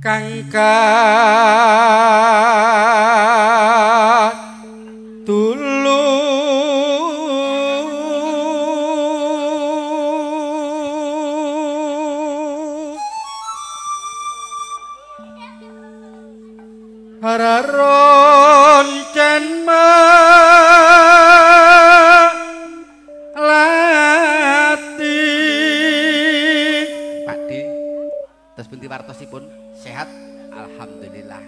kangka tulu hararon cenma lati Pakde terus binti wartosipun sehat alhamdulillah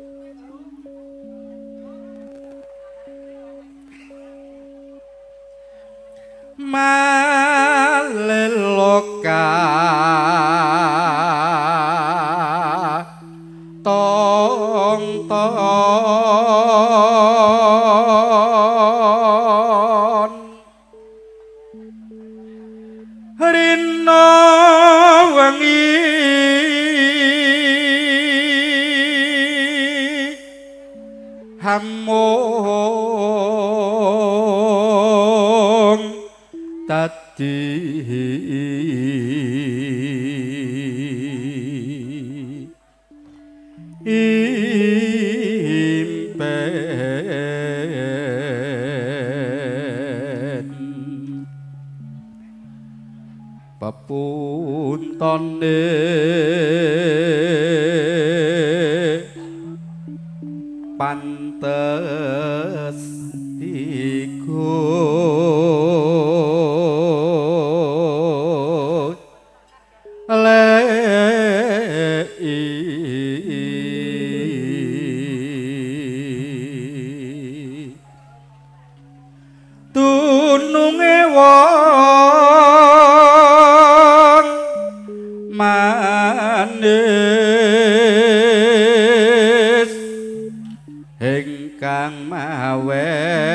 maleloka tong rino wengi hamung tadi impen pepuntone pantes iku tununge wong manis ingkang mawe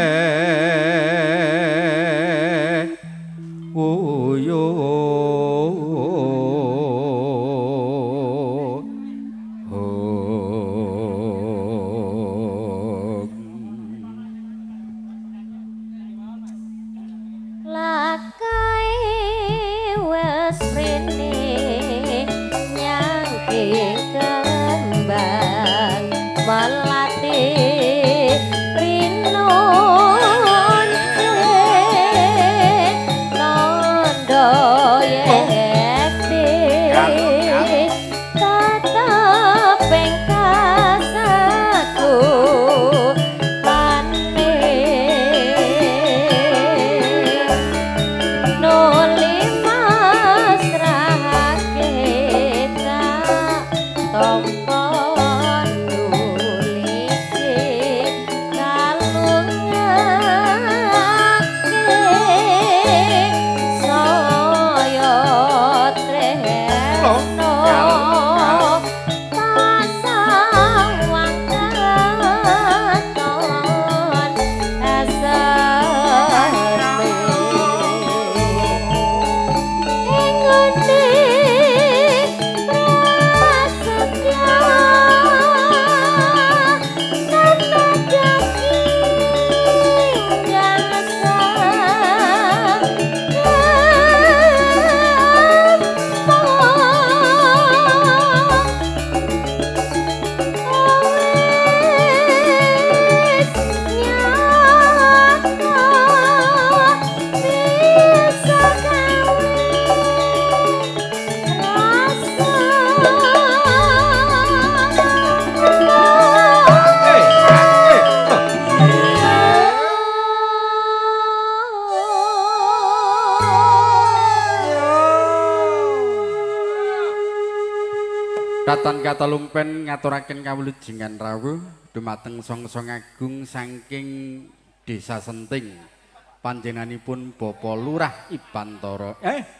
Katon katolumpen ngaturaken kawulujengan rawuh dumateng song-song agung saking Desa Senting panjenenganipun Bapak Lurah Ibantara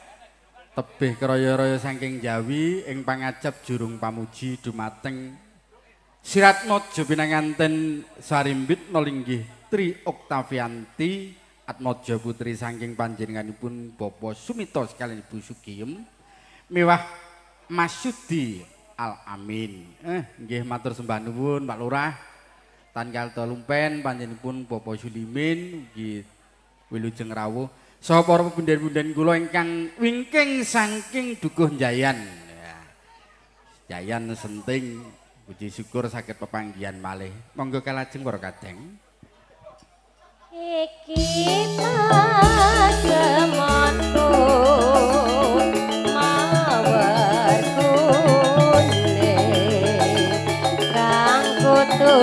tebih kraya-raya saking Jawi ing pangajap jurung pamuji dumateng Siratmaja pinanganten sarimbit nolinggih Tri Oktavianti Atmaja putri saking panjenenganipun Bapak Sumita sekalian Ibu Sugiem miwah Masyudi Al-Amin. Nggih matur sembah nuwun Pak Lurah. Tanggal telumpen panjenenganipun Bapak Sulimin nggih wilujeng rawuh saha para punden-punden kula ingkang wingking saking Dukuh Jayan. Yayan Senting puji syukur saged pepanggihan malih. Monggo kalajeng para kadang. Iki pasemonku mawar kuning kang kutu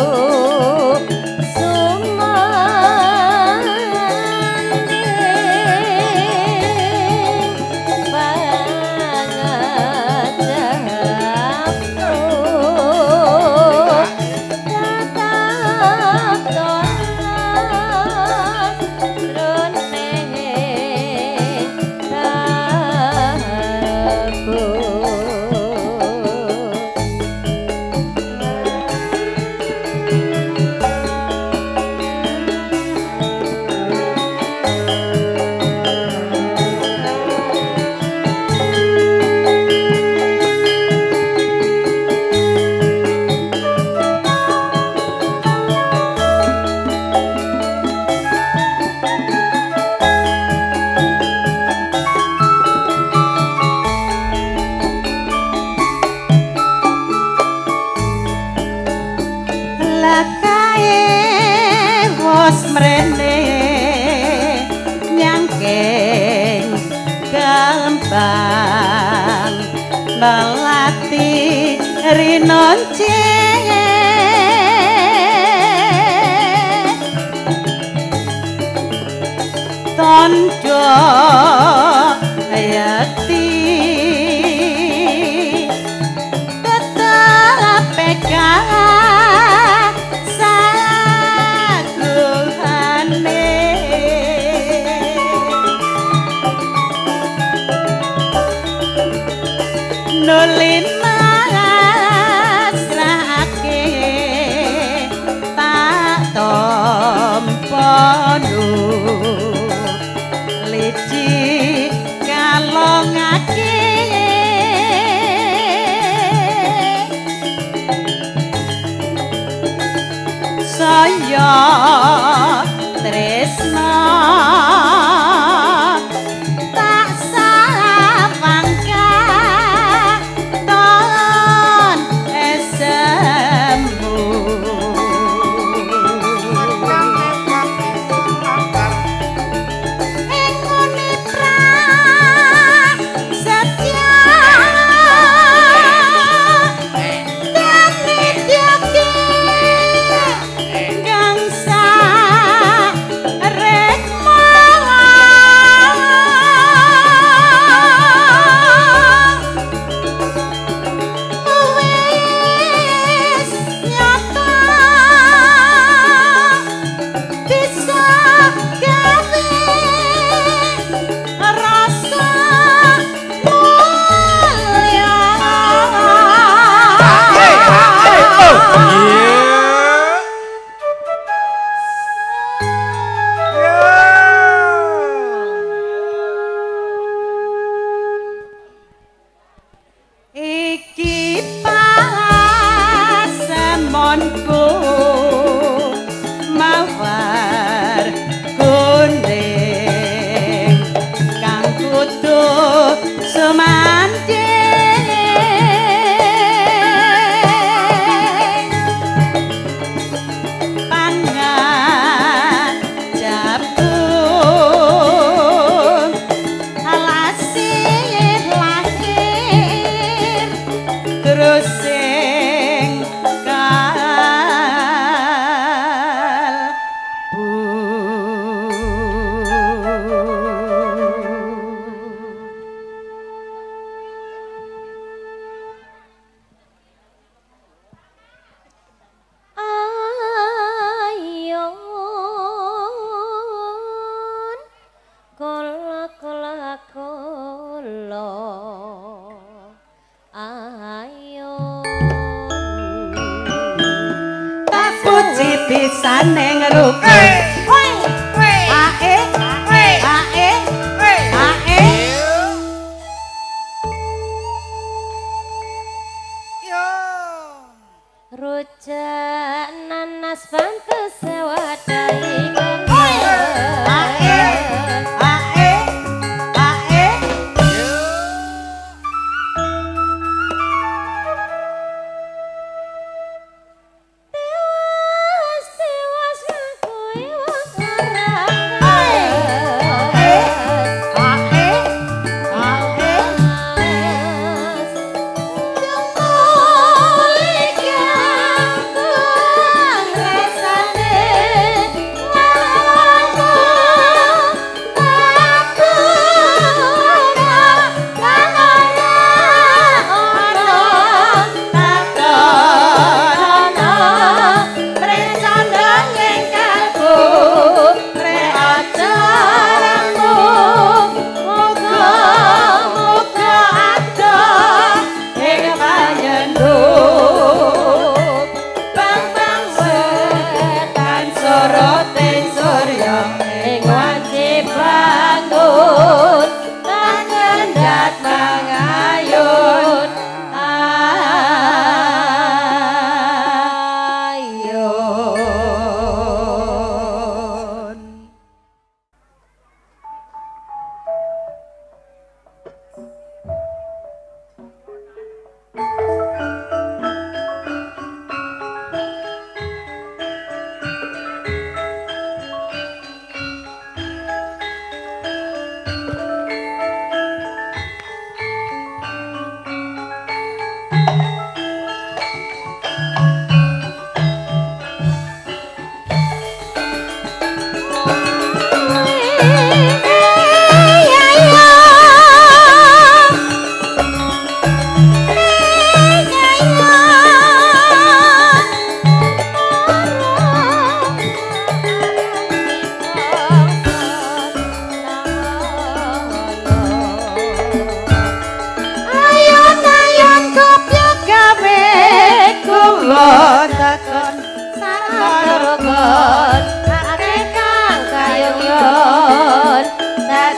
melati rinonce tonjo ayati tetap pegang saguhane nulin masrake tak tomponu liji kalongake saya tresna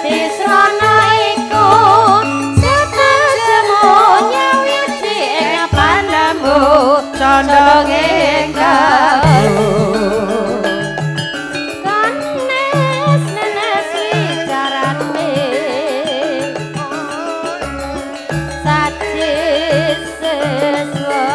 Tisrono iku setajemu nyawiji ing panemu condong ing kabu kanes nenes wicarane sajis seswa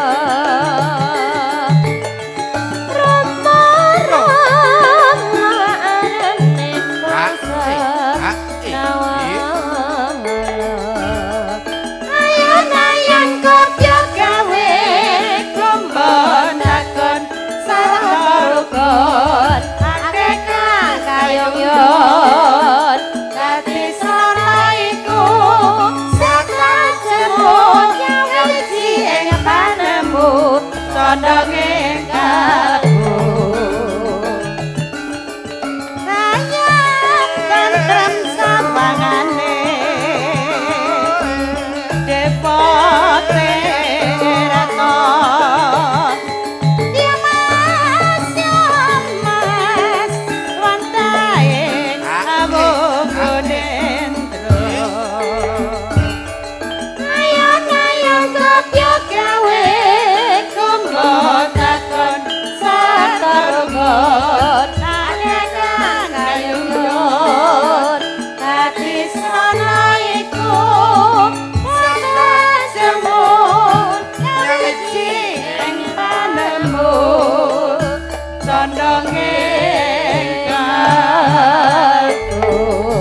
condong ing kabu sayang tentrem sapangane depote ratna mas wantae awunendro ayo gopyo gawe takon satargon anekang kayuyon hati sana iku semun nyawiji ing panemu condong ing kabu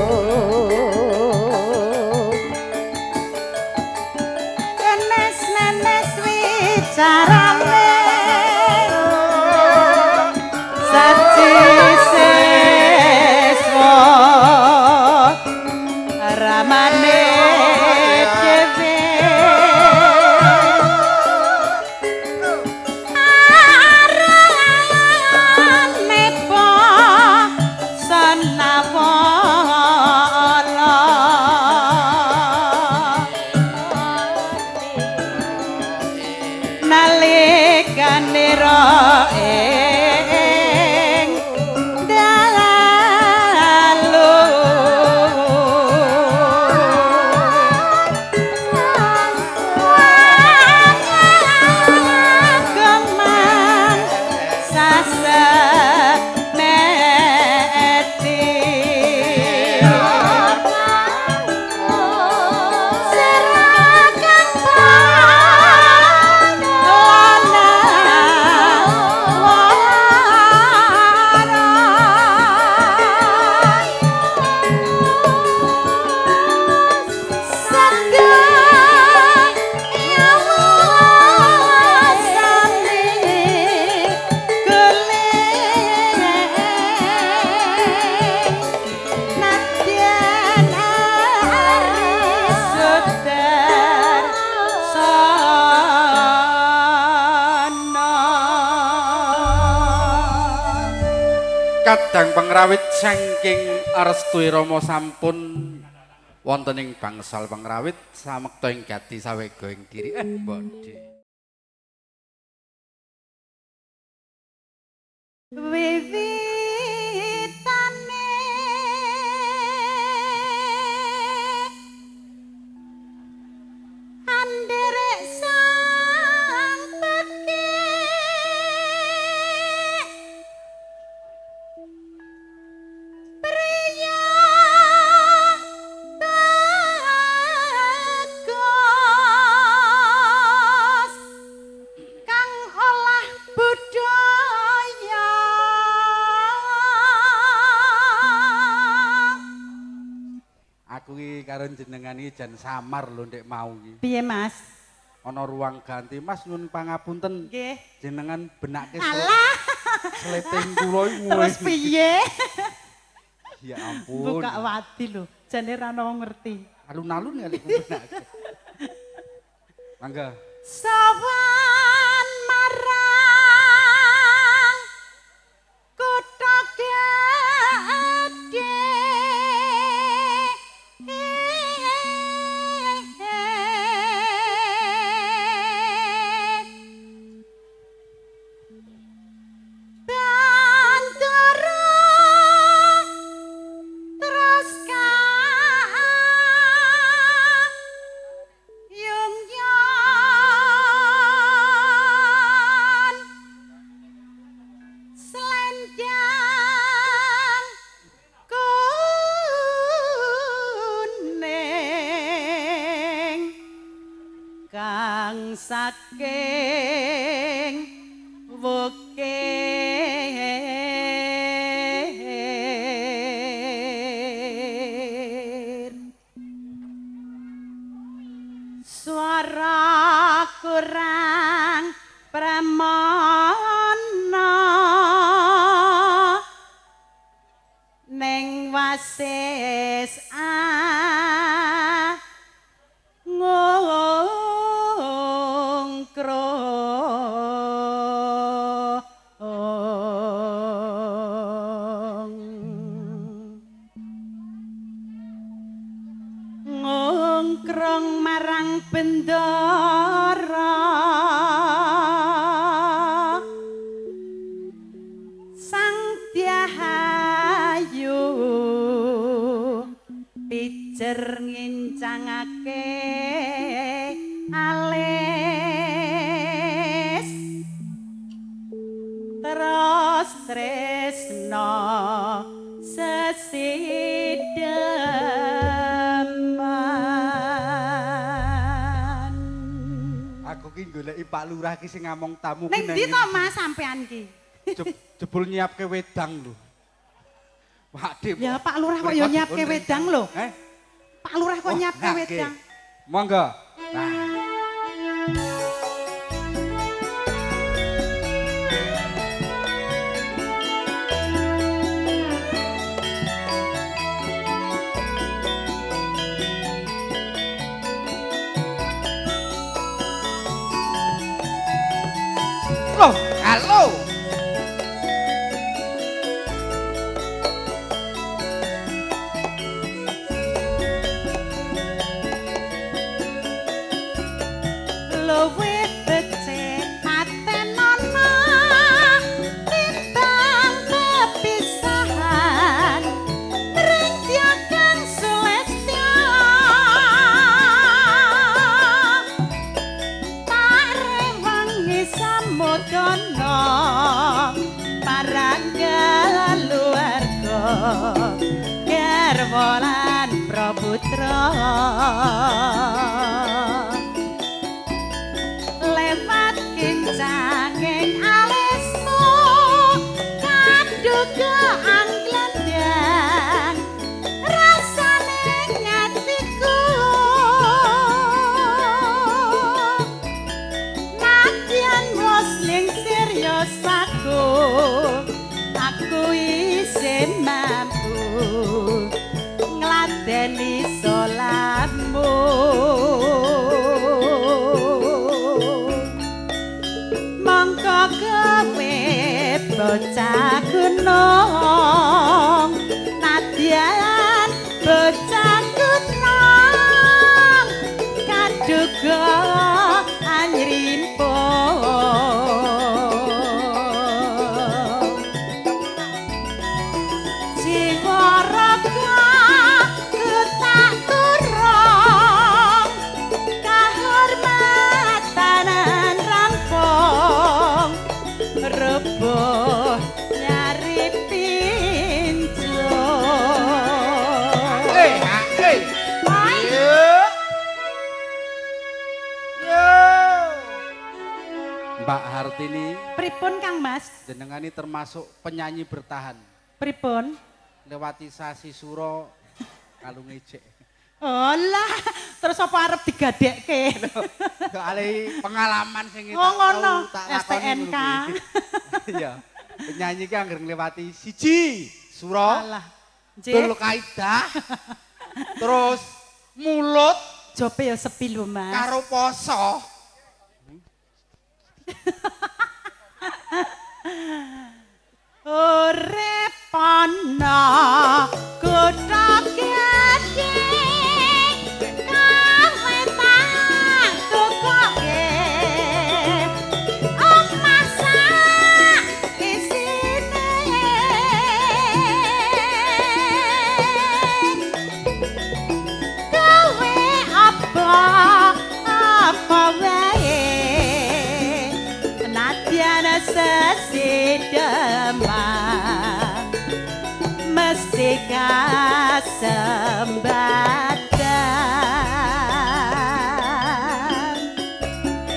nenes wicarane ramane dhewe arane po sanawala nalikane ro kadang pangrawit saking arestui Rama sampun wonten ing bangsal pangrawit samekta ing gati sawega ing diri bodhe wiwitane anderek sang peke priya bagus kang olah budaya aku iki karo jenengan iki jan samar lho ndek mau iki piye Mas ana ruang ganti Mas nyuwun pangapunten nggih jenengan benake alah sleting kula iki terus piye ya ampun buka wadi lho jane ra ono ngerti alun-alun kali benake mangga sawan marang kutha gedhe bantur terus sang saking wukir suara kurang pramana neng wasis ngongkrong marang bendara sang Diahayu pijer ngincangake alis terus tresno sesideman. Aku ki goleki Pak Lurah ki sing ngamong tamu Ning ndi to Mas sampean ki? Jebul nyiapke wedang lho. Waduh. Ya Pak Lurah kok ya nyiapke wedang lho. Pak Lurah kok nyiapke wedang. Monggo. Nah. Loh, halo. Luwih becik atenono timbang kepisahan Mrentya kang Sulestya tak rewangi samudana parangga luarga garwa lan praputra lewat kincanging alismu kaduga anglendang rasane nyatiku nadyan wis ning serius aku isih mampu ngladeni solatmu mongko kowe bocah gunung nadyan bocah gunung kaduga anyrimpung jiwa raga ketak turung kahormatan rampung rebuh nyari pinjo Mbak Hartini pripun Kang Mas jenengani termasuk penyanyi bertahan pripun lewati sasi suro kalung ejek. Olah, terus apa arep digadekke? Soale pengalaman sing ngono, tak STNK. Iya. Penyanyi ki anggere nglewati siji suro. Alah. Tul kaidah. Terus mulut jope ya sepi lho, Mas. Karo poso. Urip ana kutha gedhe kawe tak tukoke omah sak isine kowe apa wae nadyan sesideman mesti kasembatan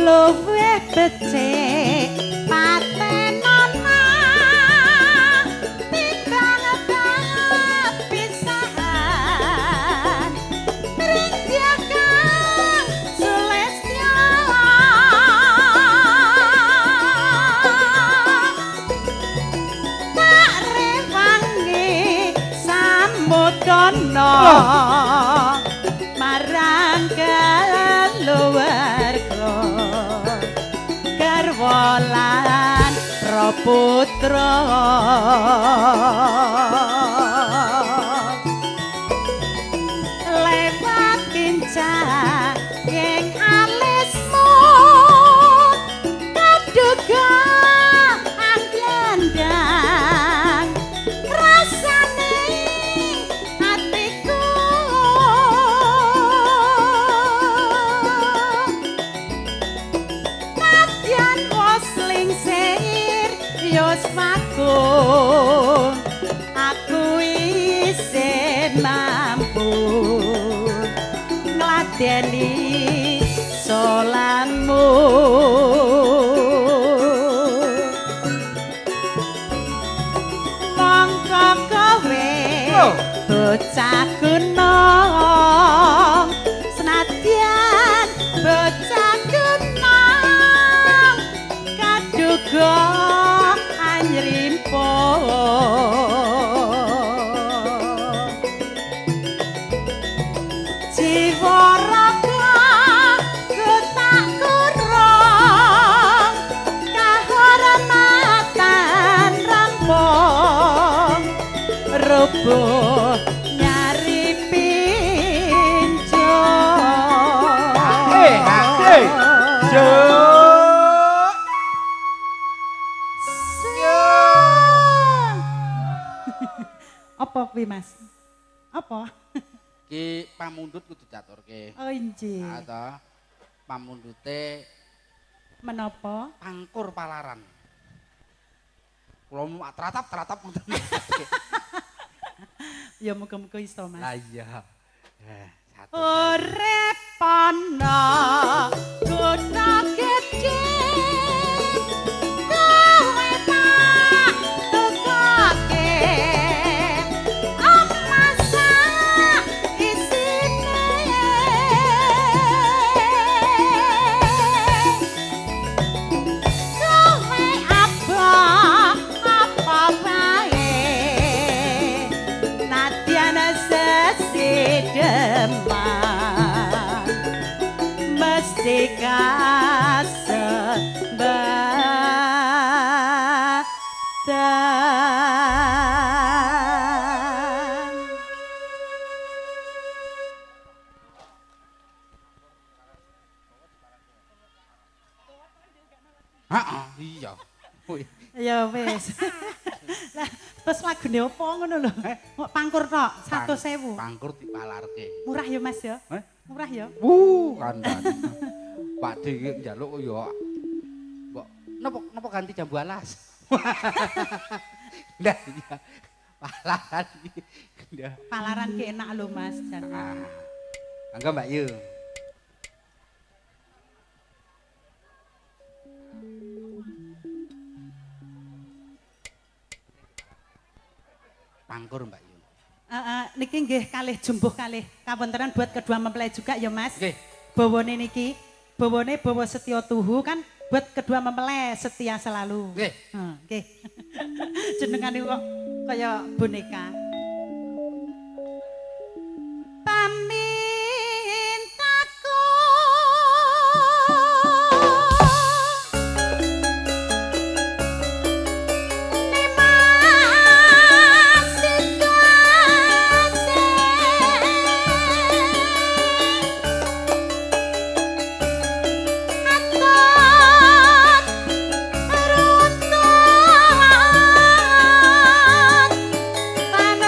luwih becik patenana timbang pisahan Ringgia Kang Sulestya tak rewangi samudana marang keluarga garwa lan praputra lewat kincang ing alismu kaduga anglandang rasane atiku nadyan wasling sir yos makun aku isin mampu ngladeni solanmu mongko kowe bocah gunung senadyan bocah gunung kaduga anyrimpung jiwa raga getak kurung kahormatan rampung rubuh nyari pinjo apa kuwi Mas? Apa? Ki pamundhut kudu diaturke. Oh injih. Atau pamundhute Menapa? pangkur palaran. Kula mau teratap ngoten. Ya muga-muga iso Mas. Lah iya. Satu. Urip ana guna gedhe kowe tak tukake amasa isine kowe apa wae nadyan sesidemah mesti kasembatan. Iya. Ya wis. Lah terus lagune opo ngono lho? Kok pangkur tok 100.000. Pangkur dipalarke. Murah ya Mas ya? Murah ya? Kandhane. Pak D iki njaluk ya. Mbok napa ganti jambu alas? Ndak iya. Palaran iki. Palaran ki enak lho Mas jan. Angga Mbak Yu. Pangkur Mbak Yu. Niki nggih kalih jumbuh kalih kawontenan buat kedua mempelai juga ya Mas. Nggih. Bawane niki, bawane bawa setia tuhu kan buat kedua mempelai setia selalu. Nggih. Nggih. Jenengane kok kaya boneka. Pamintaku Tanah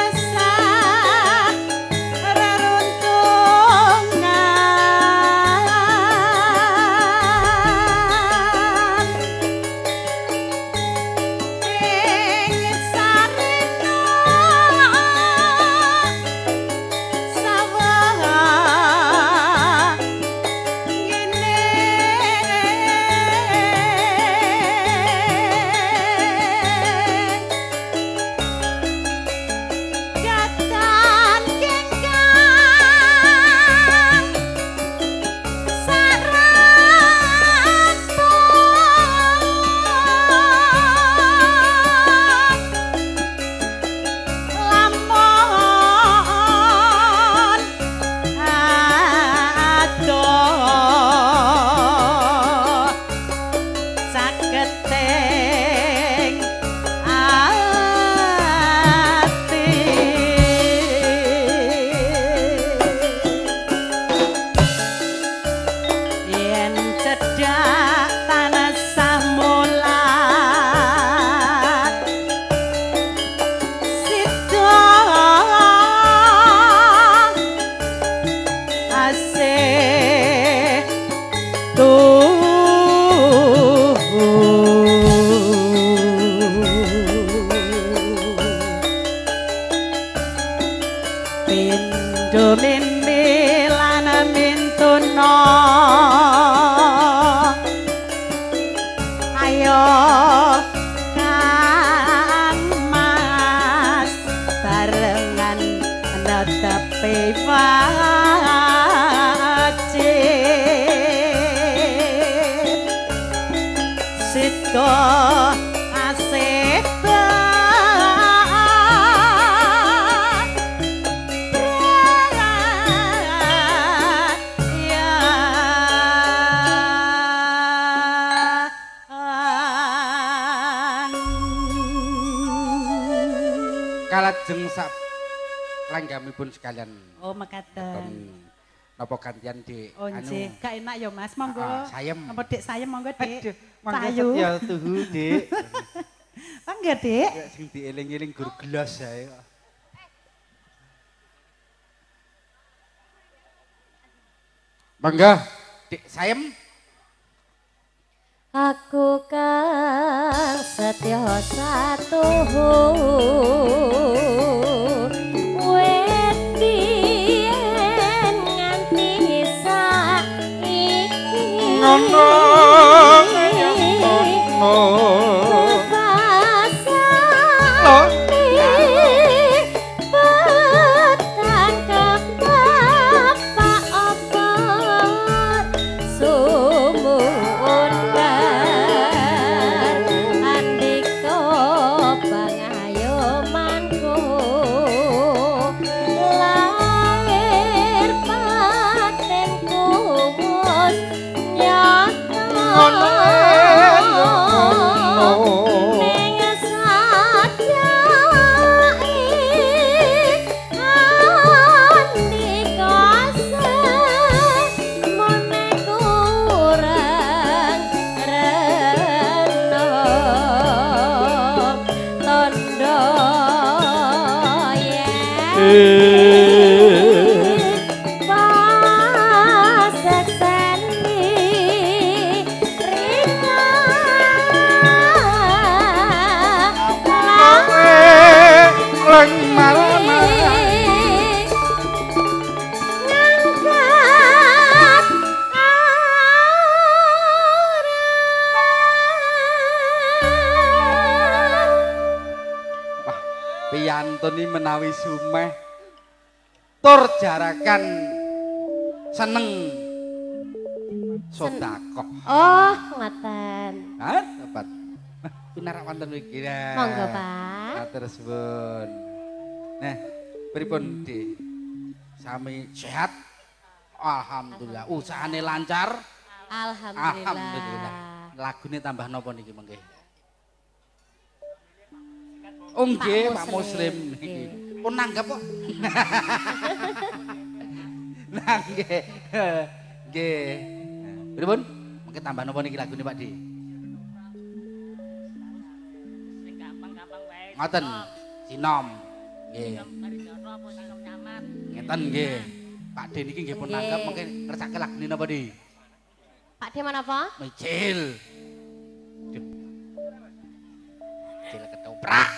asih tuh pindo mimpi lan mintuna ayo kang mas barengan netepi wajib sito asih kalajeng sak langgamipun sekalian. Oh mekaten. Napa gantian Dik? Oh nggih, gak enak ya Mas, monggo. Sayem. Apa Dik sayem monggo Dik. Monggo ya tuhu Dik. Mangga Dik. Ya sing dieling-eling gur gelas ae. Mangga Dik sayem. Aku kang setya satuhu wedi nganti saiki ngono Antoni menawi sumeh tur jarakan seneng sedekah. Oh, ngoten. Hah, tepat. Pinarak wonten mriki. Monggo, Pak. Matur suwun. Nah, pripun, Dik? Sami sehat? Alhamdulillah. Usahane lancar? Alhamdulillah. Alhamdulillah. Lagune tambah napa niki mengke? Oh nggih, Pak Muslim niki. Pun nanggap kok. Nah nggih. Nggih. Pripun? Mengke tambah napa niki lagune Pak Di? Sing gampang-gampang wae. Ngoten. Sinom. Nggih. Ngeten nggih. Pak De niki nggih pun nanggap mengke ngersake lagune napa Di? Pak De menapa? Micil. Micil ketoprak.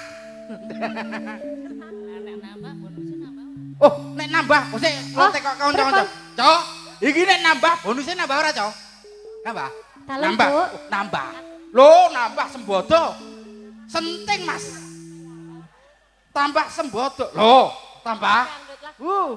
Nek nambah bonusnya nambah. Oh, nek nambah, mesti lotek kok kanca-kanca. Cok, iki nek nambah bonusnya nambah ora, Cok? Nambah. Dalam, Nambah. Bu. Oh, nambah. Loh, nambah sembodo. Senting, Mas. Tambah sembodo. Loh, tambah. Oh.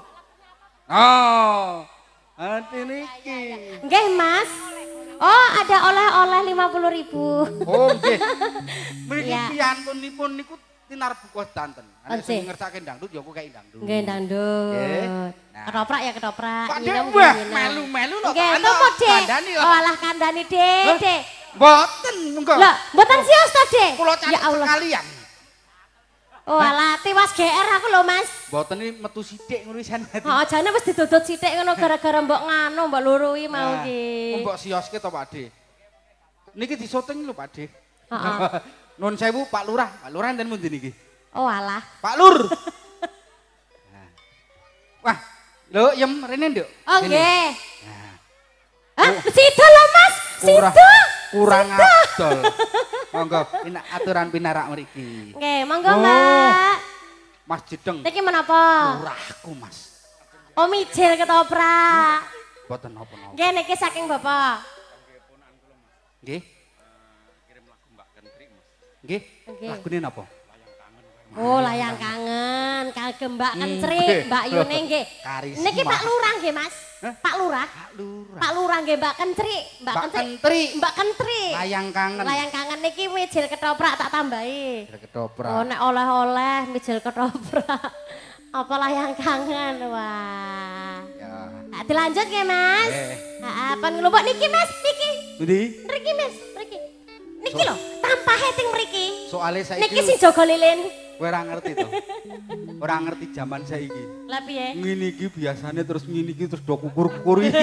Hati niki. Nggih, Mas. Oh, ada oleh-oleh 50.000. Oh, nggih. Mriki Iya. piyantunipun niku tinar buku danten. Nek Oke. sing ngersake dangdut ya aku kei dangdut. Nggih, dangdut. Nggih. Nah. Ketoprak ya ketoprak. Pak Nginem, Dek, wah, nginem. melu-melu lho. Nggih, Pak, tunggu, Dek. kandhani lho. Oh, alah kandhani, Dek, Hah? Dek. Mboten monggo. Lah, mboten sios to, Dek? Kula Ya catet Allah. sekalian. Oh, alah tiwas GR aku lho, Mas. Mboten iki metu sithik ngono wisan. Heeh, jane wis didodot sithik ngono gara-gara mbok nganu, mbok lurui mau Nah, ki. mbok sioske to, Pak De. Niki disyuting lho, Pak De. Heeh. Nun sewu Pak Lurah. Pak Lurah enten pundi niki? Oh, alah. Pak Lur. Nah. Wah, Lho, yem rene nduk. Oh Sini. nggih. Nah, Hah, sida lho Mas. Sida. kurang adol. Monggo ini aturan pinarak mriki. Nggih, monggo Mbak. Mas Jedeng. Niki menapa? Murahku, Mas. Oh mijil ketoprak. Boten napa-napa. Nggih niki saking Bapak. Nggih. Kirim lagu Mbak Kentri, Mas. Nggih. Lagune napa? Oh, layang kangen, kagem Mbak Kencrik, Mbak Yune nggih. Niki Pak Lurah nggih, Mas. Pak Lurah. Pak Lurah nggih Mbak Kencrik, Mbak Kencrik. Mbak Kencrik. Layang kangen. Layang kangen niki mijil ketoprak tak tambahi. Ketoprak. Oh, nek oleh-oleh mijil ketoprak. Apa layang kangen? Wah. Ya. Nah, dilanjut nggih, Mas. Heeh, pun ngelumpuk niki, Mas, niki. Ndi? Mriki, Mas, mriki. Niki lho, tampahe ting mriki. Soale saiki Niki sing jaga lilin. kowe ora ngerti to. Ora ngerti zaman saiki. Lah piye? Ngene iki biasane terus ngene iki terus do kukur-kukur iki.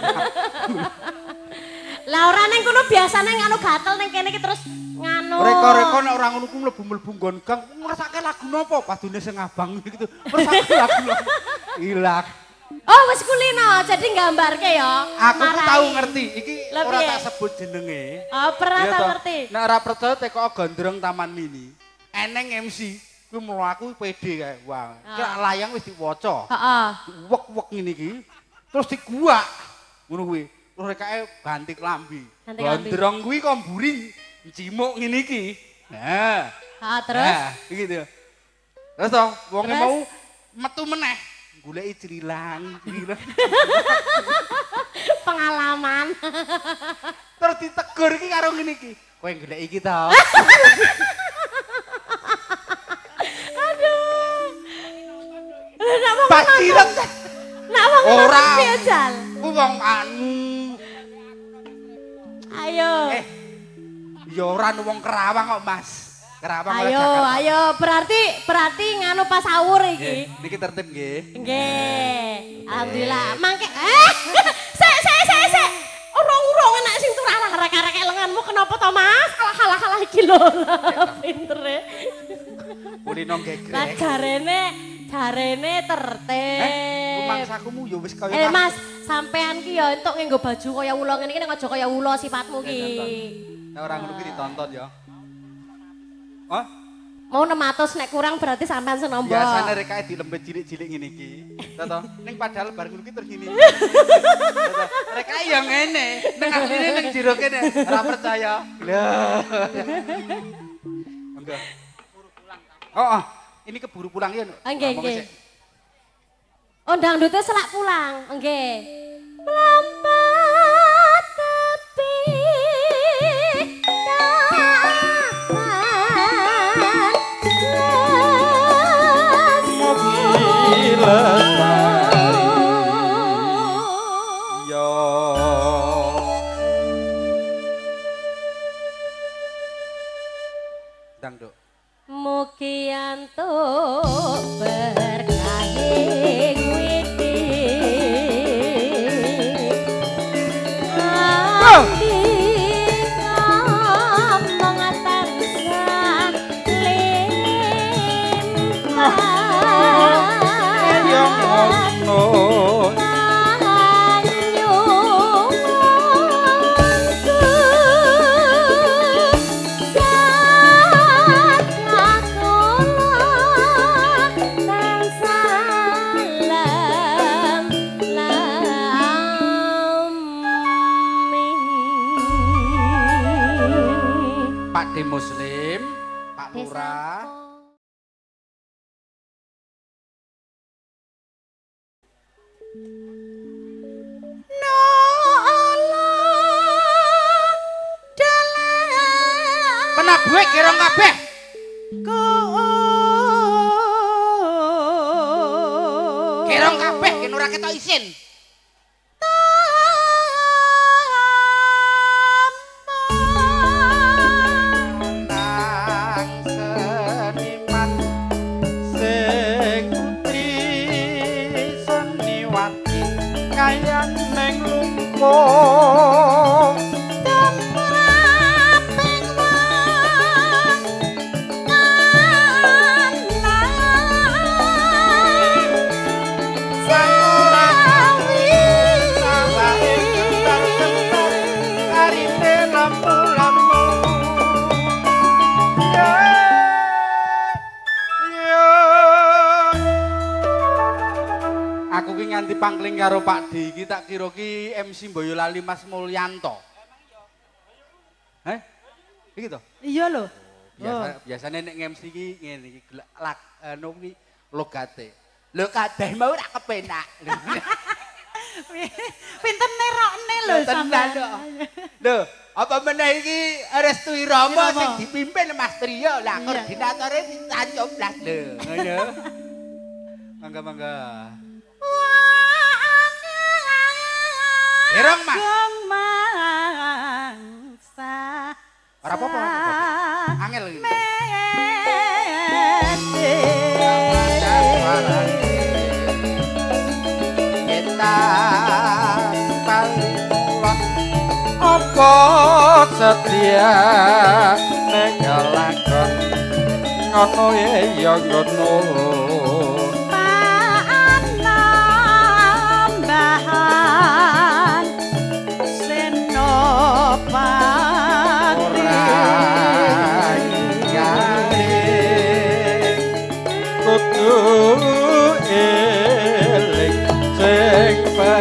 Lah ora ning kono biasane nganu gatel ning kene iki terus nganu. Reko-reko nek ora ngono ku mlebu-mlebu nggon gang ngrasake lagu napa? Padune sing abang iki tuh. Ngrasake lagu. Ilang. Oh wis kulino, jadi nggambarke ya. Aku ku tahu ngerti. Iki Lah, ora piye? tak sebut jenenge. Oh, pernah Iya tak toh. ngerti. Nek ora percaya teko Gondrong Taman Mini. Eneng MC ku mlaku pede kae. Wah, kira layang wis diwaca. Heeh. Wek-wek ngene iki. Terus diguak. Ngono kuwi. Terus rekae ganti klambi. Ganti klambi. Gondrong kuwi kok mburi njimuk ngene iki. Nah. Heeh, terus Nah, iki to. Terus toh wonge mau metu meneh. Goleki jrilang. pengalaman. Terus ditegur iki karo ngene iki. Kowe golek iki to. Nak wong Pak Cirek. nak wong Ora. piye jal? Ku wong anu. Ayo. Ya ora wong Kerawang kok, Mas. Kerawang oleh Ayo, Jakarta. ayo. Berarti nganu pas sahur iki. Niki tertib nggih. Nggih. Alhamdulillah. Mangke sik. Urung enak sing turah arek-arek lenganmu kenapa to, Mas? Alah iki lho. Pintere. Kulino gegrek. Lah jarene tertib. Rumangsakumu ya wis kaya Mas, sampean ki ya entuk nganggo baju kaya ula ngene iki nek aja kaya ula sifatmu ki. Nek ora ngono ki ditonton ya. Hah? Mau 600 nek kurang berarti sampean senombo. Biasane rek kae dilembet cilik-cilik ngene iki. To. Ning padahal bar ngono ki terus ngene. Rek kae ya ngene. Ning asline ning jero kene ora percaya. Lah. Enggak. Keburu pulang. Oh, ini keburu pulang ya. Nggih. Oh, dangdutnya selak pulang. Nggih. Melambat tepi Yo. Dangdut. Mugi antuk berkahing witi ati ngomong atarsa limpah Yo ngono. Pak D Muslim, Pak Lurah. Penabuhe kirang kabeh. Kirang kabeh yen ora ketok isin. Nang seniman sing putri seniwati kayan neng lumpur. Sang ora pangling karo Pak D iki tak kira ki MC Boyolali Mas Mulyanto. Heh? Iki to? Iya lho. Biasane nek MC iki ngene iki anu iki logate. Lho kabeh mau ora kepenak. Pinten nerokne lho sampean. Lho, apa meneh iki Restu Irama sing dipimpin Mas Trio lah koordinatore Tancop Blas lho. Ngono. Mangga-mangga. Ireng Mas. Mangsa. Ora apa-apa. Angel iki. Kita palinglah apa setia nengalakon ngono ya ngono panambahan senopati kudu eling sing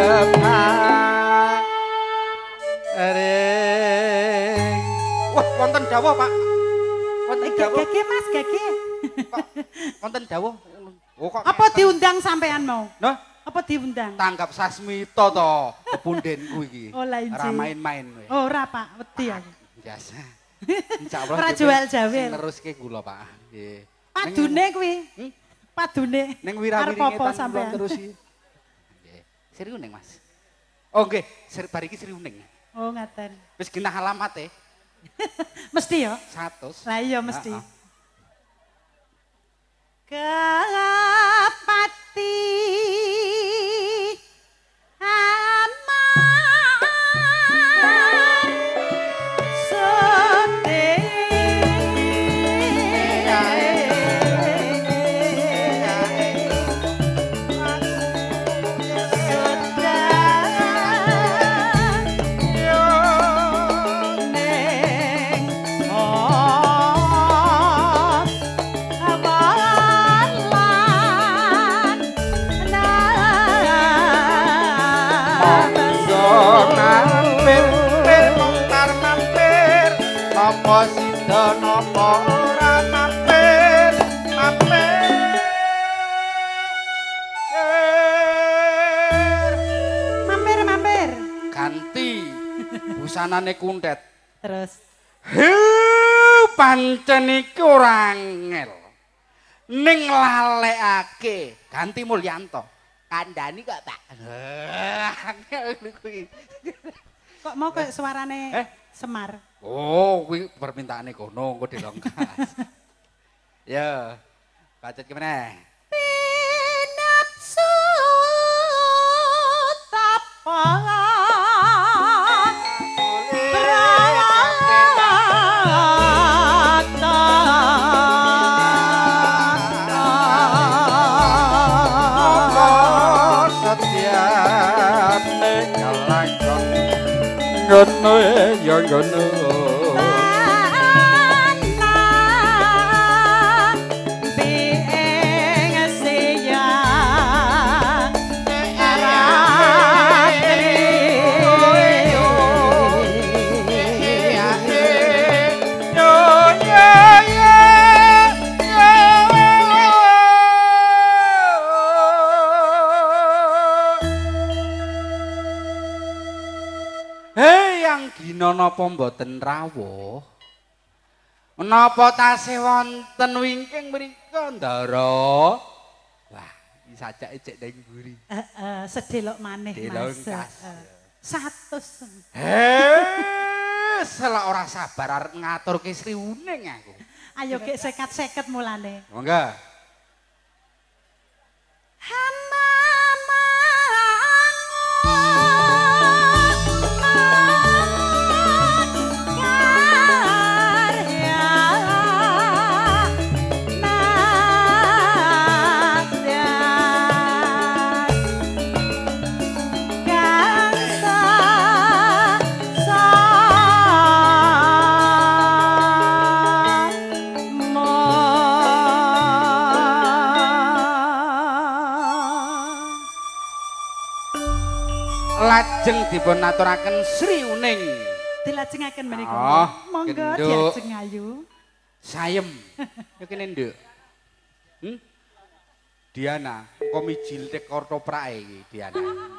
peparing. Wah, wonten dawuh, Pak. Wonten dawuh. Gege Mas, gege. Wonten dawuh. Oh, kok apa diundang sampean mau? Nah, apa diundang? tanggap Sasmita to, kepundenku iki. Oh, lah Ora main-main kowe. Oh, ora Pak, wedi aku. Biasa. Insyaallah. Ora jual-jawil. Neruske kula, Pak. Nggih. Padune kuwi. Padune. Ning wira-wiringe sampean terusi. Nggih. Sriuning, Mas. Oh, nggih, bar iki Sriuning. Oh, ngaten. Wis genah alamate. Mesti ya? 100. Lah iya mesti. Kapati Napa sida napa ora mampir mampir ganti busanane kuntet terus pancen iki ora angel ning lalekake ganti Mulyanto kandhani kok Pak angel kuwi kok mau kayak suarane Semar. Oh, kuwi permintaane kono, engko dilongkas. Ya, bacet gimana? Pinapsu tapa ngono ya ngono napa mboten rawuh? Menapa tasih wonten wingking mriku Ndara? Wah, iki sajake cek ning mburi. Sedelok maneh Mas. 100. Selak ora sabar arep ngaturke Sriuning aku. Ayo gek 50-50 mulane. Monggo. lajeng dipun aturaken Sri Uning. Dilajengaken menika. Oh, monggo genduk. diajeng ayu. Sayem. Ya kene nduk. Diana, engko mijil tek kortoprake iki Diana.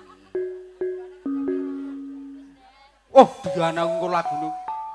Oh, Diana engko lagune.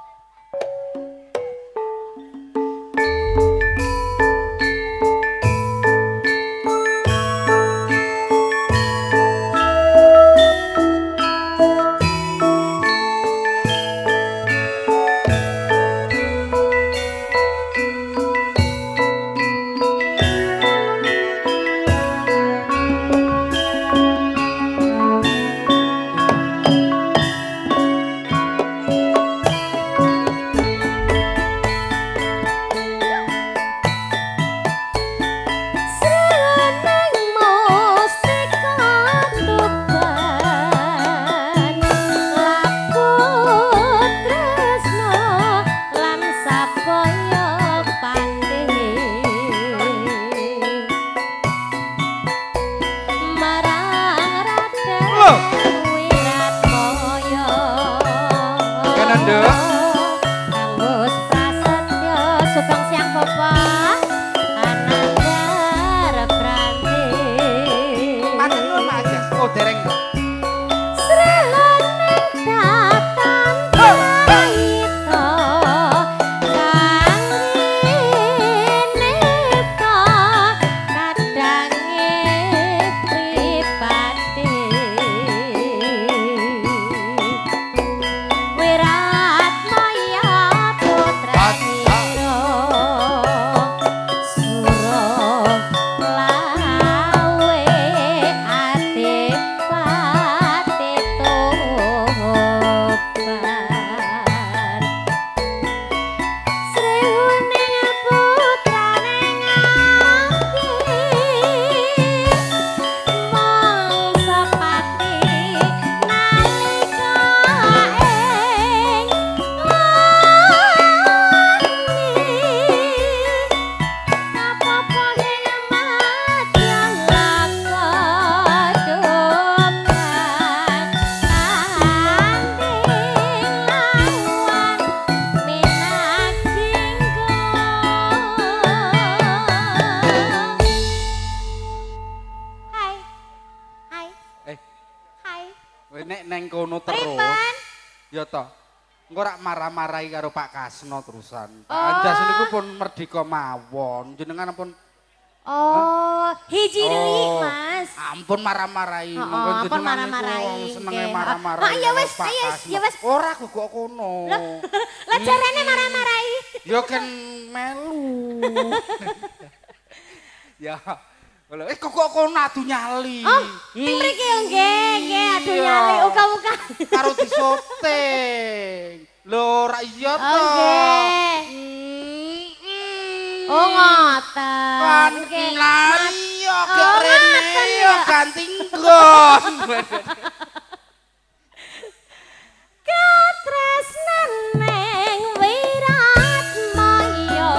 Marah-marahi karo Pak Kasno terusan. Pak Anjas niku pun merdeka mawon. Jenengan ampun hiji delik, Mas. Ampun marah-marahi. Monggo ampun marah-marahi. Senenge marah-marahi. Ya wis, ya wis. Ora kok kono. Lah jarene marah-marahi. Ya kan melu. Ya. Kok kono adu nyali. Oh, mriki nggih, adu nyali uga-uga. Karo disoting. Lho, ra iya to. Nggih. Oh, ngoten. Nggih. Lah iya kok rene yo ganti nggon. Katresnan ning Wiratmaya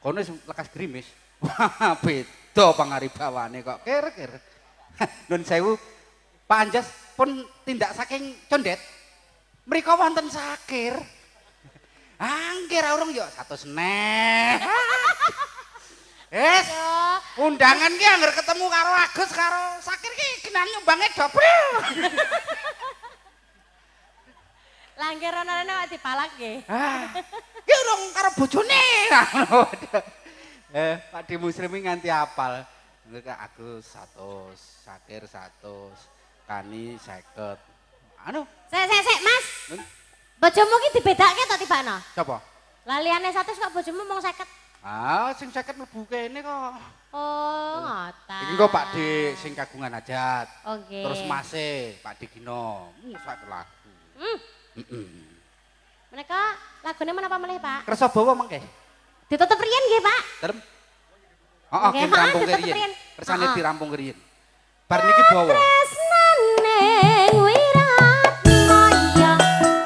Kono wis lekas grimis. Wah, beda pangaribawane kok. Kir-kir. Nun sewu, Pak Anjas pun tindak saking condet. Mriko wonten sakir. Angkir urung yo 100 neh. Wes, undangan ki anggar ketemu karo Agus karo Sakir ki kenan nyumbange dobel. Langkir ana rene dipalak nggih. Ki urung karo bojone. Pak Muslimi nganti apal. Agus 100, Sakir 100, Kani 50. Anu, Sik, Mas. Bojomu ki dibedake to tibakno? sapa? Laliane 100 kok bojomu mung 50. Sing 50 mlebu kene kok. Oh, ngoten. Iki engko Pak De sing kagungan hajat. Oke. Terus Mase, Pak De Gino. Sak lagu. Menika lagune menapa melih, Pak? Kersa bawa mengke. Ditutup riyen nggih, Pak. Terem. Heeh, Nggih, ki rampung ditutup riyen. riyen. Kersane Heeh. dirampung riyen. Bar niki bawa. Tresnane wirat maya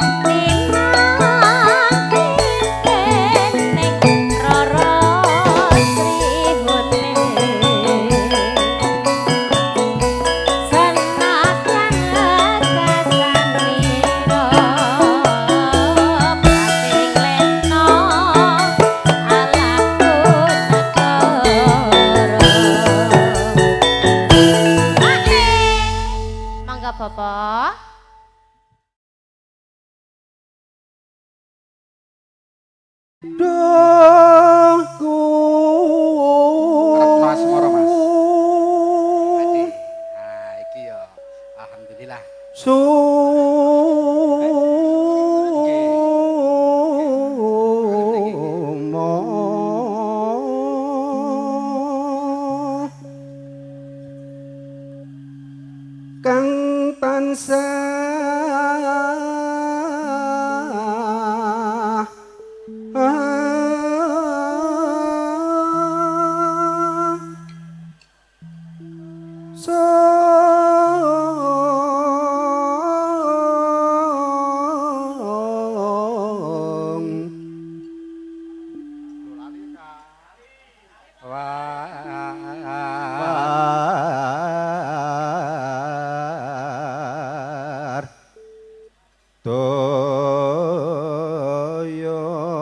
tinang roro srihune senajan kasanira pating leno alaku negara. Mangga Bapak. Dohku Mas Moro Mas. Adi. Iki ya alhamdulillah. Sumo kang tansah war toyo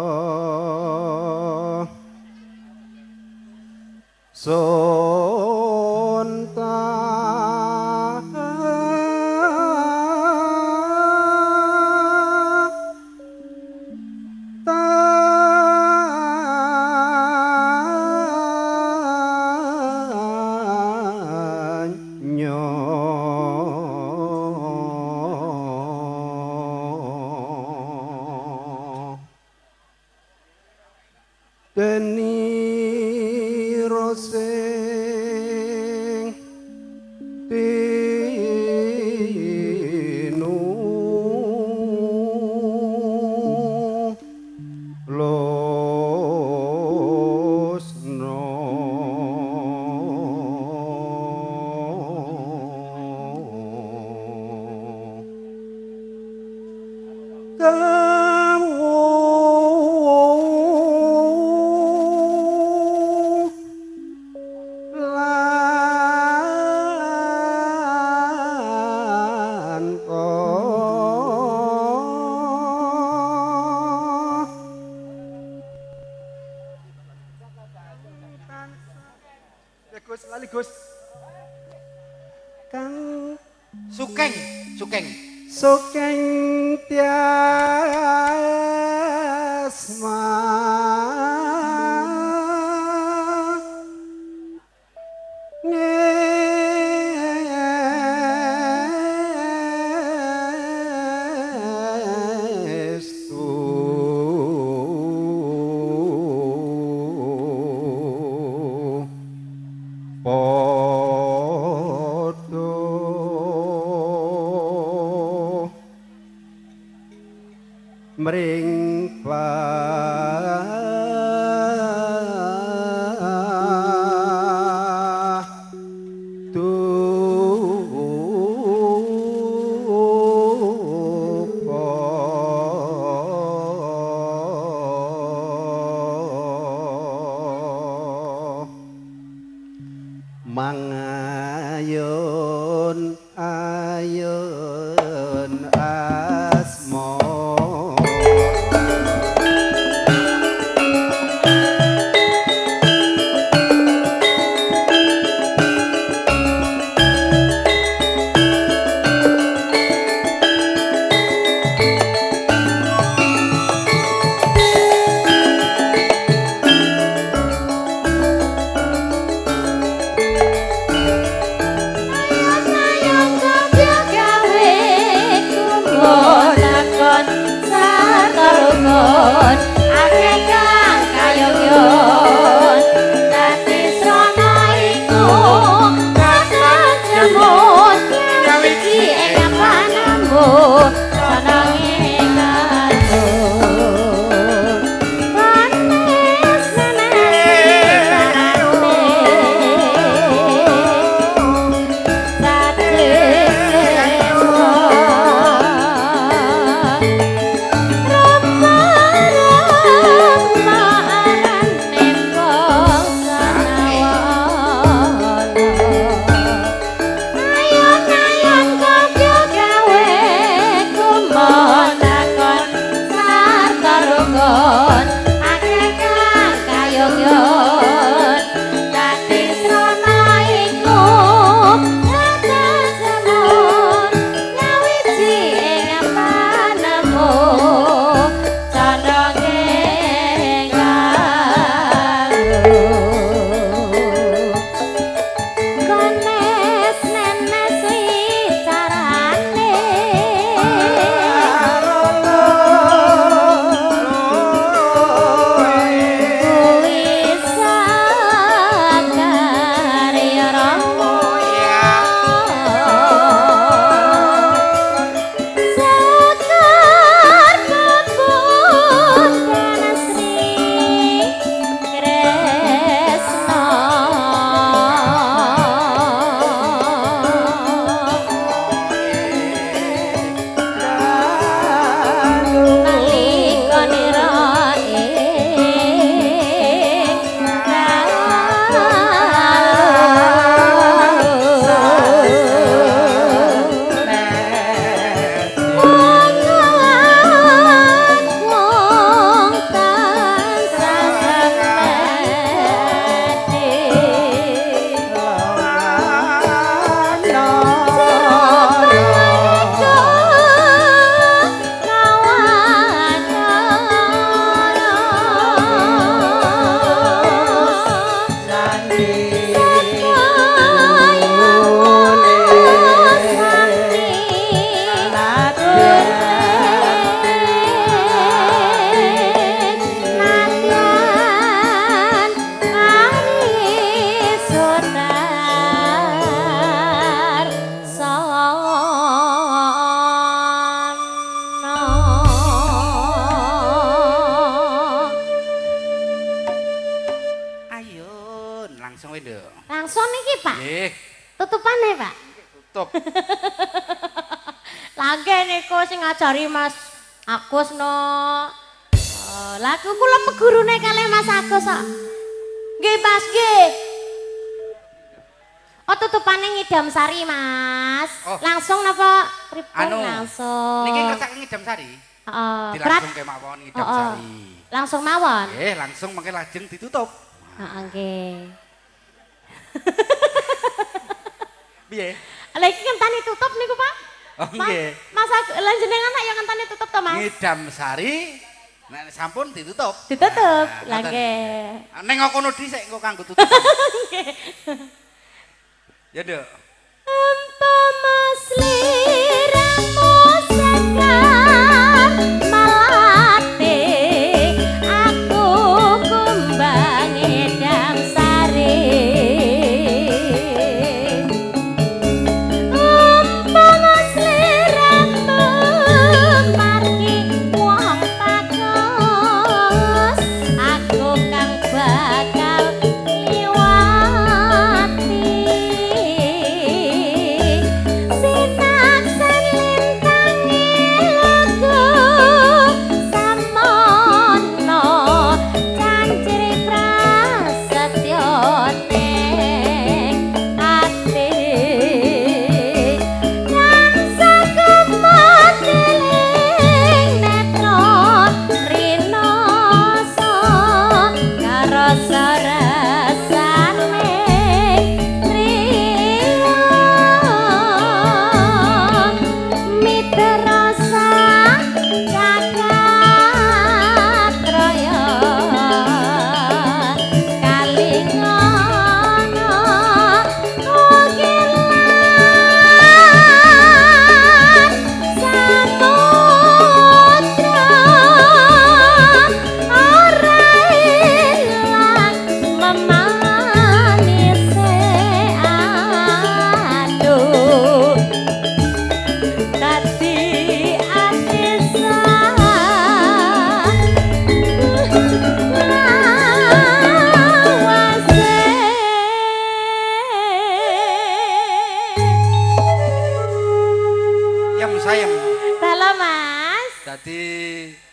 Deni rosing tinu losno Gus lali Gus kang Sukeng. sokeng tiasma ngestu podo mring Mangayun ayun asmo Langsung niki, Pak. Nggih. Tutupane, Pak. Tutup. Lagi niku sing ngajari Mas Agus no. Lagu kula pegurune kalih Mas Agus kok. Nggih, Mas, nggih. Oh, tutupane Ngidam Sari, Mas. Oh. Langsung napa pripun langsung? Niki kersak Ngidam Sari. Heeh. Dilangsungke mawon Ngidam Sari. Langsung mawon. Nggih, langsung mengke lajeng ditutup. Heeh, nggih. Piye? Lha iki ngenteni tutup niku, Pak? Oh, nggih. Mas lan jenengan anak yang ngenteni tutup to, Mas? Ngidam Sari nek sampun ditutup. Ditutup. Lah nggih. Ning kono dhisik engko kanggo tutup. Nggih. Ya, Nduk. Mas liramu sekar malate aku kumbang Ngidam Sari. Mas liramu margi wong bagus aku kang bakal liwati.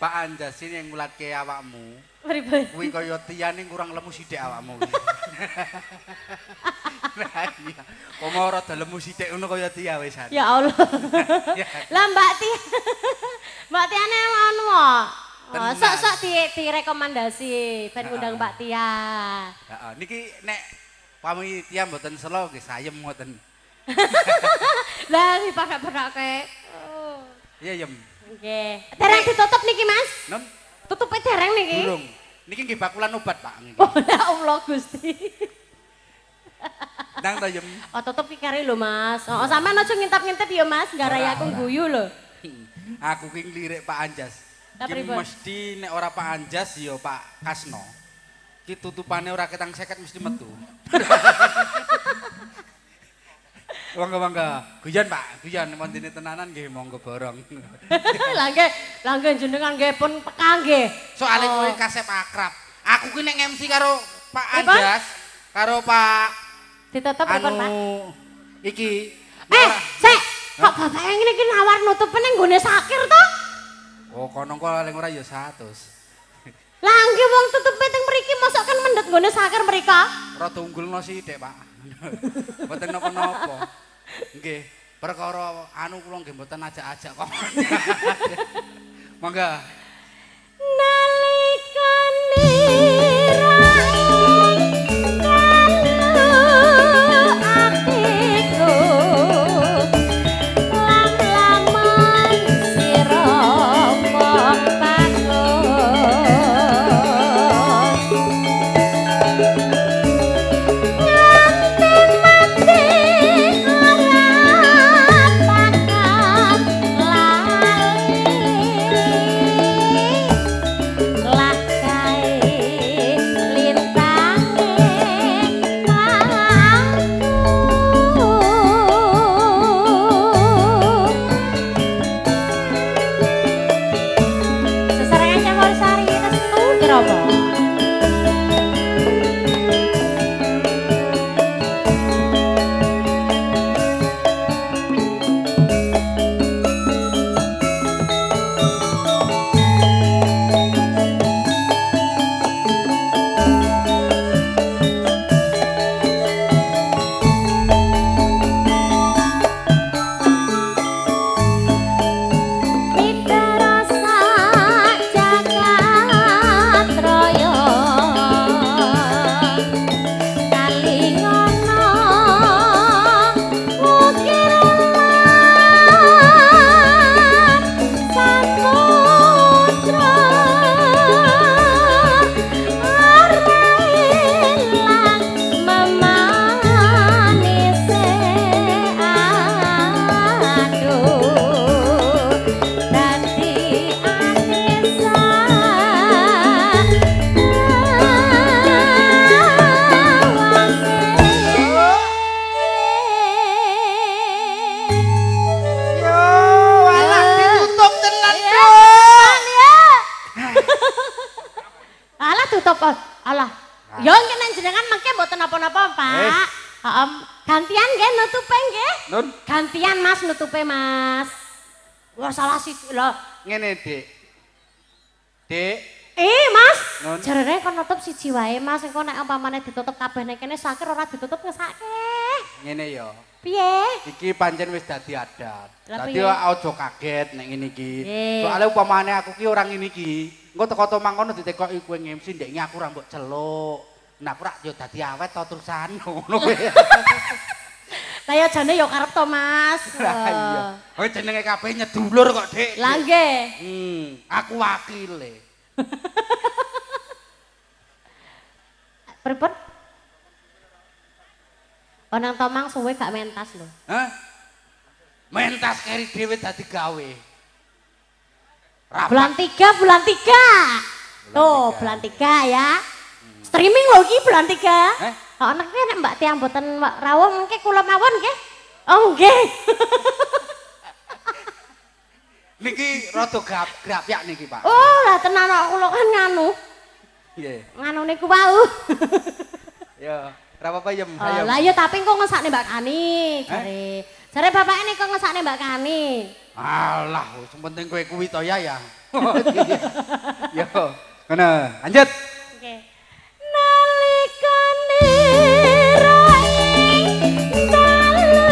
Pak Anjas ini yang ngulatke awakmu. Pripun? Kuwi kaya tiyane kurang lemu sithik awakmu kuwi. Lah iya. Pomo rada lemu sithik ngono kaya Tia wisan. Ya Allah. Lah Mbak Tia. Mbak Tiane ngono kok. Sok-sok direkomendasi ben undang Mbak Tia. Heeh, niki nek pami Tia mboten selo nggih sayem ngoten. Lah dipadak-padake. Oh. Iya, Yem. Nggih. Dereng ditutup niki, Mas? Nun, Tutupe dereng niki. durung. Niki nggih bakulan obat, Pak. Niki. Oh, ya Allah Gusti. Nang ta, Yem. Oh, tutup iki kare lho, Mas. Oh, sampean aja ngintip-ngintip ya, Mas. Garai aku guyu lho. Aku ki nglirik Pak Anjas. Lah, Iki pripun? mesti nek ora Pak Anjas ya Pak Kasno. Ki tutupane ora ketang 50 mesti metu. Monggo. Guyon Pak, guyon montine tenanan nggih monggo borong. Lah nggih jenengan nggih pun peka nggih. Soale kowe kasep akrab. Aku ki nek MC karo Pak Anjas, karo Pak Ditutup pripun, Pak? Iki. Sik. Kok bapak yang ini nawar nutup ning nggone Sakir to? Oh, kono kok paling ora ya 100. Lah nggih wong tutupe teng mriki mosok kan mendhet nggone Sakir mrika. Rada unggulno sithik, Pak. Mboten napa-napa. Nggih, perkara anu kula nggih mboten ajak-ajak kok. Monggo. Nalikane Alah. Ya ngen jenengan mengke mboten napa-napa, Pak. Heeh. Gantian nggih nutupe nggih. Nun. Gantian Mas nutupe, Mas. Wah salah siji lho. Ngene, Dik. Dik. Mas. Nun. Jarene kon nutup siji wae, Mas. Engko nek umpamane ditutup kabeh nek kene Sakir ora ditutup ngesake. Ngene ya. Piye? Iki pancen wis dadi adat. Lah Dadi piye? aja kaget nek ngene iki. Nggih. Soale upamane aku ki orang ngene iki, engko teko mangkono ditekoki kowe ngemsi ndek aku ora mbok celuk. Nah aku rak yo dadi awet to terusan ngono kowe. Lah ya jane ya karep to, Mas. Lah iya. Kowe jenenge kabeh nyedulur kok, Dik. Lah nggih. Aku wakile. Pripun? Onang Tomang suwe gak mentas lho. Hah? Mentas keri dhewe dadi gawe. Bulan 3. Tuh, bulan 3 ya. Streaming lho iki bulan 3. Oh, nek Mbak Tia mboten rawuh mengke kula mawon nggih. Oh, nggih. Niki rada grapyak niki, Pak. Oh, lah tenan kula kan nganu. Nggih. Nganu niku wau. Ya, ora apa-apa Yem. Oh, lah ya tapi kok ngesakne Mbak Kani, jare bapake niku ngesakne Mbak Kani. Alah, sing penting kowe kuwi to ya. Oh, iya. Yo, ngono. Lanjut. Oke. Nalikane rai dalu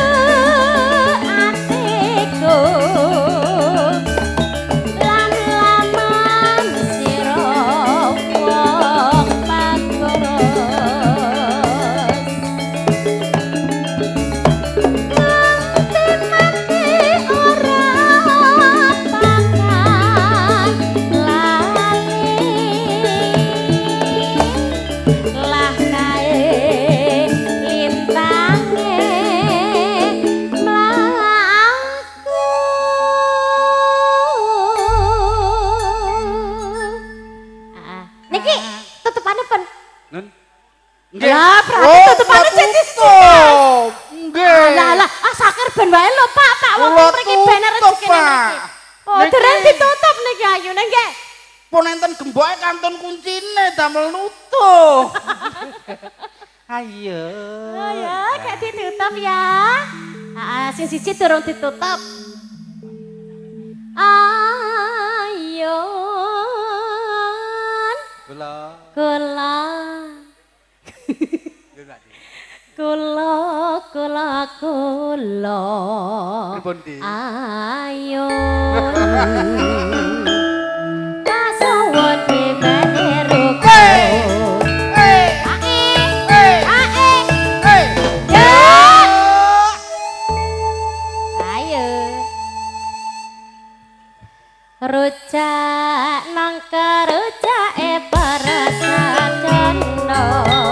atiku lam-laman sira wong pakoros mati ora pakan lah kae lintange mlaku niki tutupane pen Nun. lah berarti tutupane cici Nggih. lah sakir ben wae lho Pak wong mriki bener rezekine oh dereng ditutup niki ayune nggih Pun enten gemboke kantun kuncine damel nutuh. Ayo. ayo gak ditutup ya sing siji durung ditutup ayo Kula. kula kula Pripun, Di? ayo kasuwun dimeneruku ayo rujak nang kerujake Parasadono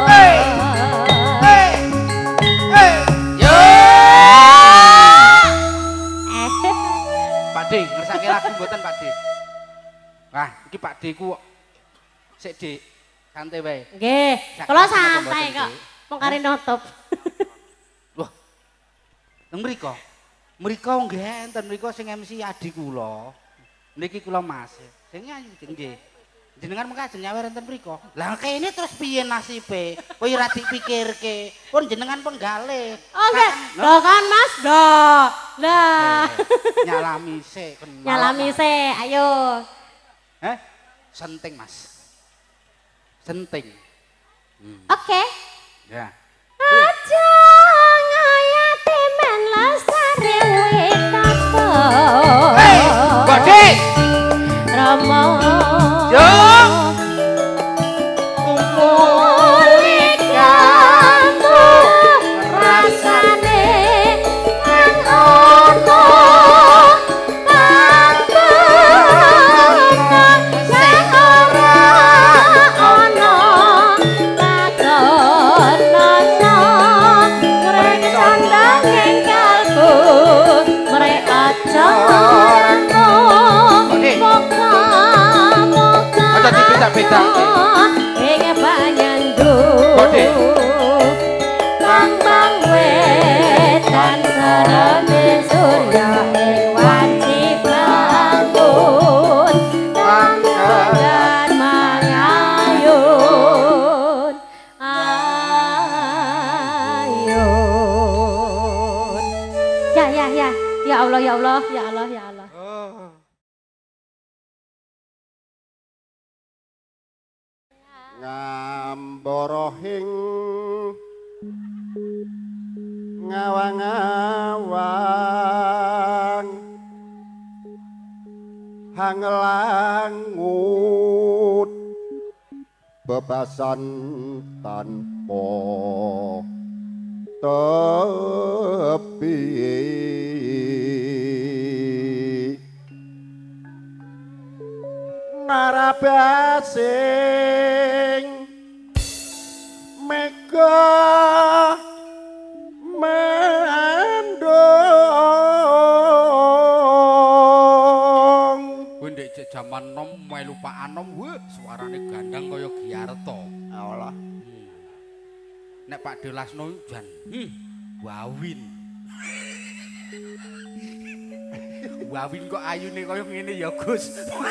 Pak D, ngersake lagu mboten Pak D? Wah, iki Pak D ku sik Dik, santai wae. nggih kula santai kok mung kari nutup Wah. Nang mriko. Mriko nggih enten mriko sing MC adik kula. Niki kula Mas. Sing ayu nggih. Jenengan mengko ajeng nyawer enten mriko. Lah kene terus piye nasibe? Kowe ora dipikirke. Pun jenengan penggalih. oh nggih lho kan Mas nah Nyalami sik. nyalami sik ayo Senting Mas. Senting. oke Ya. aja ngayati men lestari witako Bode. Rama Yo. Kulikanmu rasane kang ono sing ora ono takonono ngrek sandanging kalbu mrek aja Ada dibeda-beda. Ing banyandu Bode. Bang wetan sarane surya ing wanci bangun Tanggalan mangayun ayun ya Allah ya Allah ya Allah ya Allah ngamborohing ngawang-ngawang hanglangut bebasan tanpa tepi narabasing mega mendong Kuwi ndek jaman nom melu Pak Anom, suarane gandang kaya Giarto. Allah Nek Pak Delasno jan wawin. Wawin kok ayune kaya ngene ya, Gus.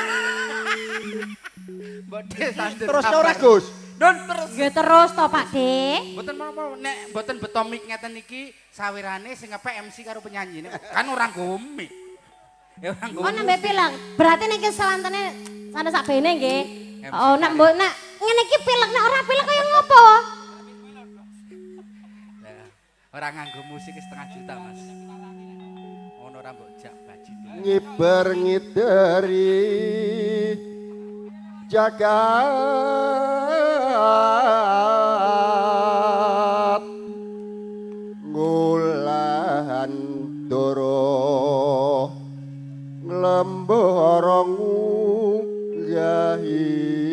Mbok De santet. terus ora Gus Nun terus. nggih terus to Pak De Mboten menapa nek mboten beto mik ngeten iki sawirane sing ngepek MC karo penyanyi kan orang gomik. Oh nembe pilek. Berarti niki selantene sana sak bene nggih. Oh nek mbok nek ngene iki pilek nek ora pilek kaya ngopo? Ora nganggo musik setengah juta, Mas. Ngono ora mbok jak bajine. Ngiber ngideri jagat ngulan doro nglembara nggahi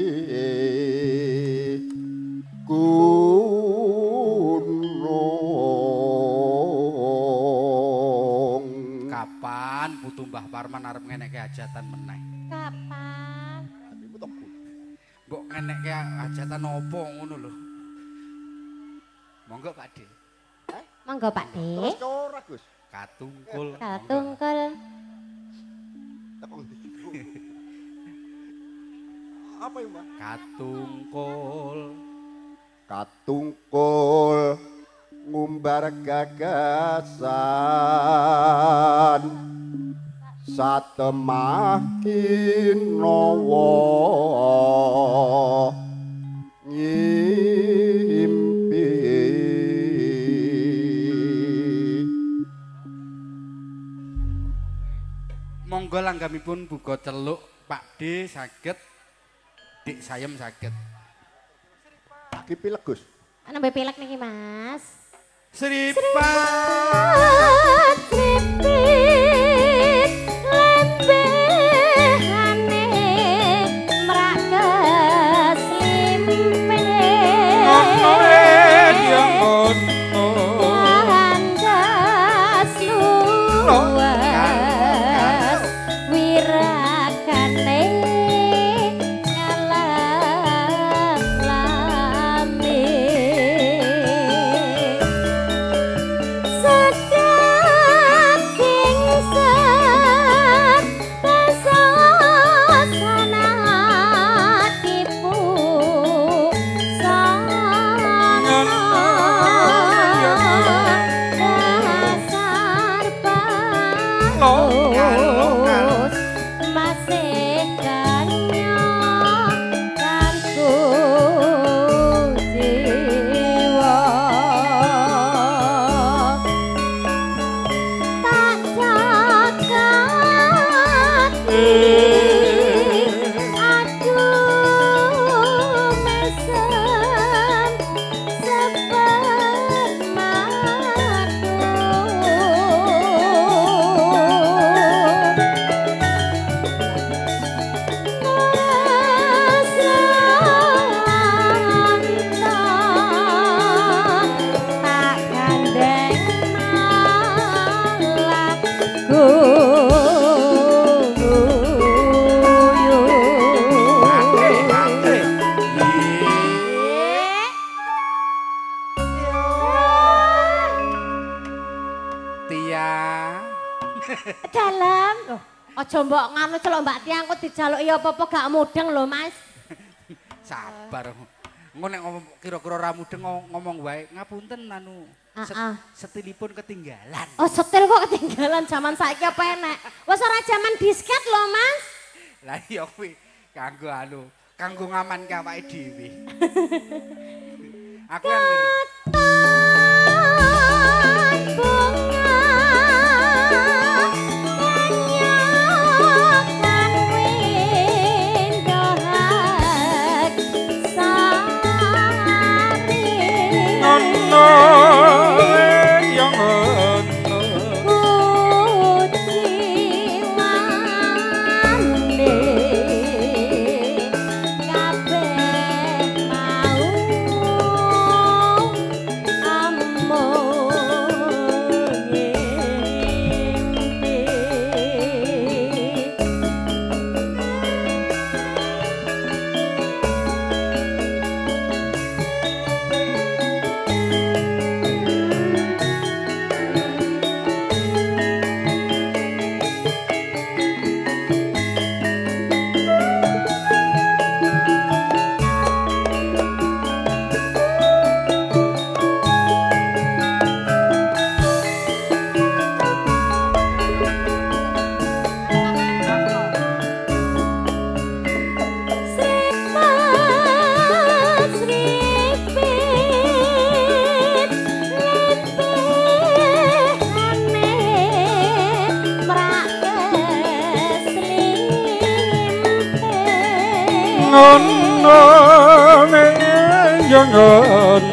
gunung. Kapan putu Mbah Parman arep ngenekke hajatan meneh? Kapan? Mbok ngenekke hajatan opo ngono lho. Monggo Pak De. Monggo Pak De. Terus ora Gus? Katungkul. Katungkul. Apa ya, Mbak? Katungkul. Katungkul ngumbar gagasan satemah kinawa ngimpi. Monggo langgamipun buka celuk Pak D saged, Dik Sayem saged. Iki pilek Gus. Nembe pilek niki Mas. Sripat Sripit lembehane mrak keslimpe Landas luas wirakane ngalam-lami sedap kingsat pesasana tipu sana dasar paus masih kanya kanggo jiwa tak cakati aduh mesem tak gandeng Tia. dalam loh aja mbok nganu celok Mbak Tiang kok dijaluki apa-apa gak mudeng lho Mas. Sabar. Engko nek kira-kira ra mudeng ngomong wae ngapunten anu. Setilipun ketinggalan. Oh setil kok ketinggalan zaman saiki apa enek? Wes ora zaman disket lho Mas. Lah iya kuwi kanggo anu, kanggo ngamanke awake dhewe. Aku yang bunga menyokan windohak sari puji wande kabeh mau jangan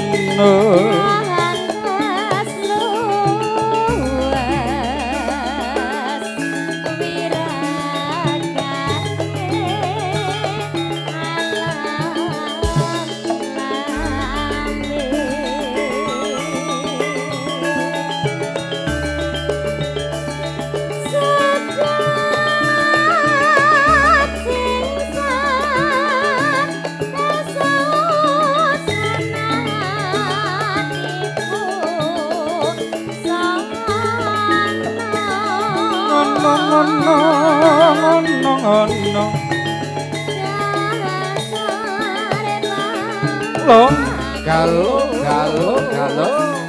Galo, galo, galo.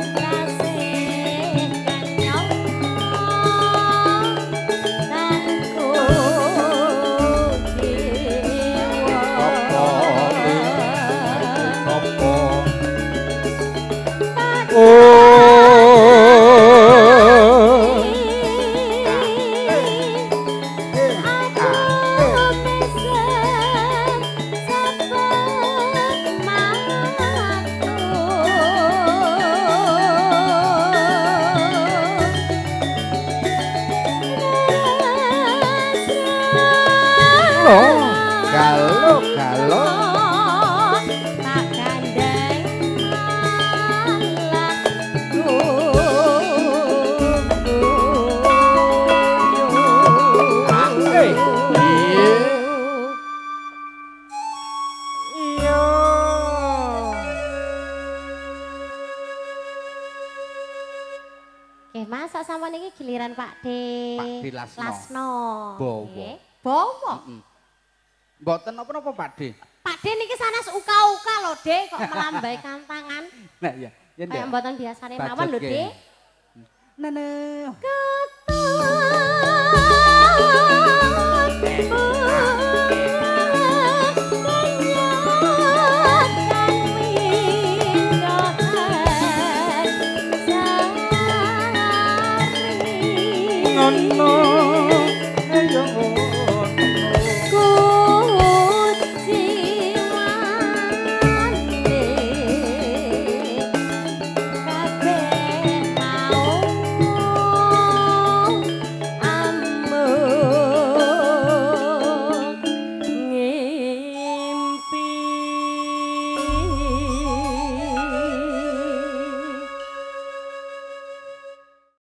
Galo, galo. Tak gandeng malah Mas, sama niki giliran Pak D. Pak D Lasno. Lasno. Bowo. Bowo. Mboten napa-napa Pak D. Pak D niki sanes uka-uka lho, D, kok melambaikan tangan. Nah iya, yen kayak mboten biasane mawon lho, D. Nene. Keton